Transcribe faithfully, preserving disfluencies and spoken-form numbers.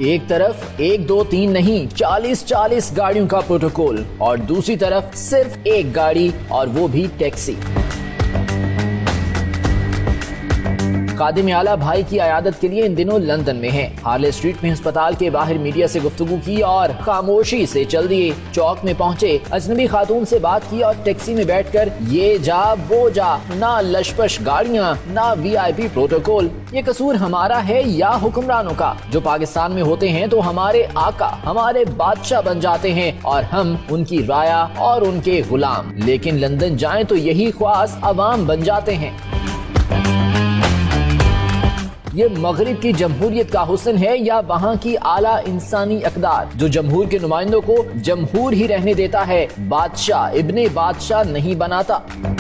ایک طرف ایک دو تین نہیں چالیس چالیس گاڑیوں کا پروٹوکول اور دوسری طرف صرف ایک گاڑی اور وہ بھی ٹیکسی۔ خادم اعلیٰ بھائی کی عیادت کے لیے ان دنوں لندن میں ہیں۔ ہارلے اسٹریٹ میں ہسپتال کے باہر میڈیا سے گفتگو کی اور خاموشی سے چل دیے۔ چوک میں پہنچے، اجنبی خاتون سے بات کی اور ٹیکسی میں بیٹھ کر یہ جا وہ جا، نہ لشپش گاڑیاں نہ وی آئی پی پروٹوکول۔ یہ قصور ہمارا ہے یا حکمرانوں کا؟ جو پاکستان میں ہوتے ہیں تو ہمارے آقا ہمارے بادشاہ بن جاتے ہیں اور ہم ان کی رایا اور ان کے غلام، لیکن لندن جائیں تو یہی خواص عوام بن جاتے ہیں۔ یہ مغرب کی جمہوریت کا حسن ہے یا وہاں کی اعلیٰ انسانی اقدار جو جمہور کے نمائندوں کو جمہور ہی رہنے دیتا ہے، بادشاہ ابن بادشاہ نہیں بناتا؟